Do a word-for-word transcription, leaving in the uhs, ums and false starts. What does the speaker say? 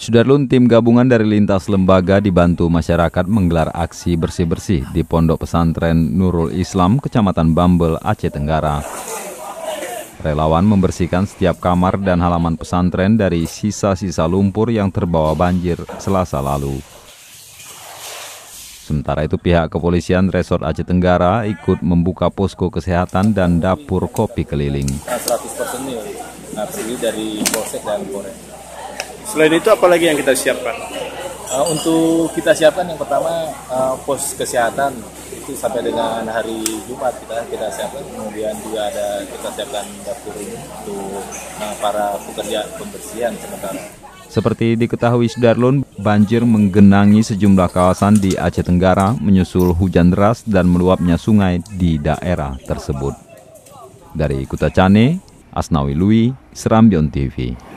Sudarlun, tim gabungan dari lintas lembaga dibantu masyarakat menggelar aksi bersih-bersih di Pondok Pesantren Nurul Islam, Kecamatan Bambel, Aceh Tenggara. Relawan membersihkan setiap kamar dan halaman pesantren dari sisa-sisa lumpur yang terbawa banjir Selasa lalu. Sementara itu pihak kepolisian Resort Aceh Tenggara ikut membuka posko kesehatan dan dapur kopi keliling. seratus personil nah, terdiri dari Polsek dan Polres. Selain itu apa lagi yang kita siapkan? Uh, untuk kita siapkan yang pertama uh, pos kesehatan itu sampai dengan hari Jumat kita kita siapkan. Kemudian juga ada kita siapkan dapur ini untuk uh, para pekerja pembersihan sementara. Seperti diketahui Sudarlun, banjir menggenangi sejumlah kawasan di Aceh Tenggara menyusul hujan deras dan meluapnya sungai di daerah tersebut. Dari Kutacane, Asnawi Lui, Serambion T V.